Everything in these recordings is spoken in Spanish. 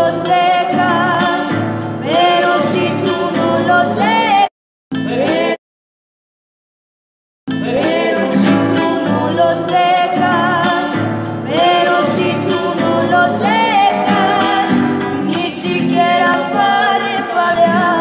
los dejas, pero si tú no los dejas, pero si tú no los dejas, pero si tú no los dejas, ni siquiera parpadear.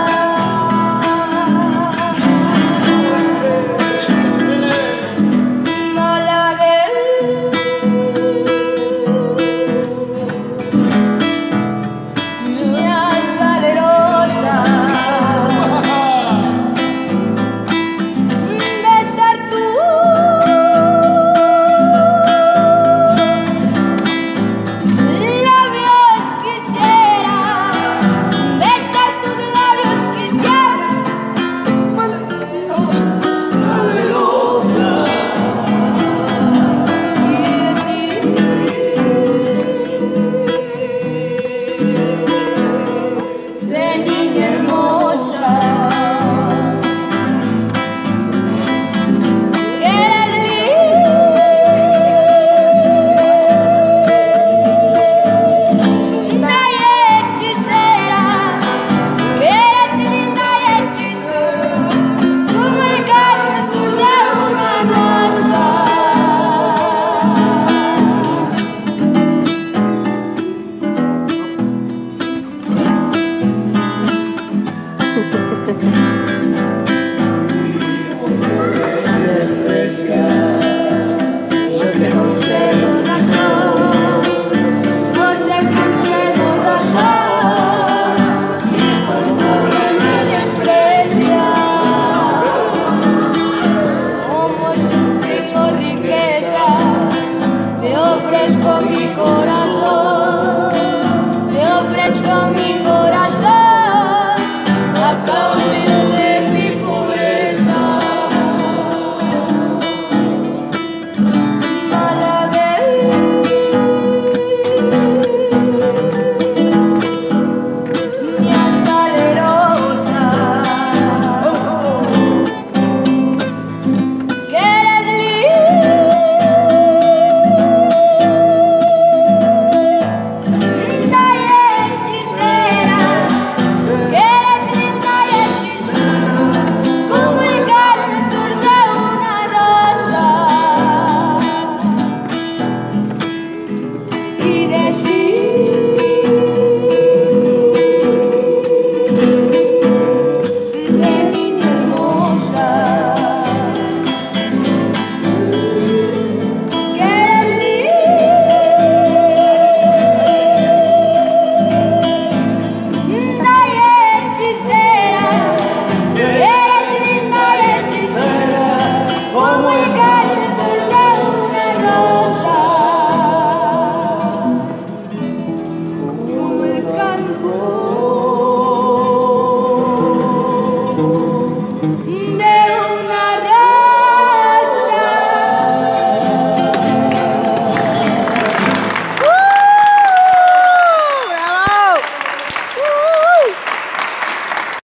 Mi corazón, te ofrezco mi corazón a cambio de mi pobreza. Malagueña salerosa, que eres como el canto